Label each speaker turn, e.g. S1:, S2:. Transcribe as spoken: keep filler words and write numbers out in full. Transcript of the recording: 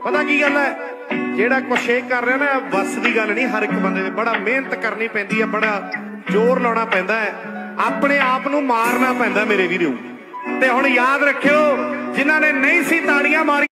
S1: पता की गल है, जेड़ा कुछ ये कर रहा ना बस की गल नहीं, हर एक बंदे बड़ा मेहनत करनी पैंदी है, बड़ा जोर लाना पैंदा है, अपने आप नूं मारना पैंदा मेरे वीरों। ते हुण याद रखियो जिन्हां ने नहीं सी ताड़ियां मारी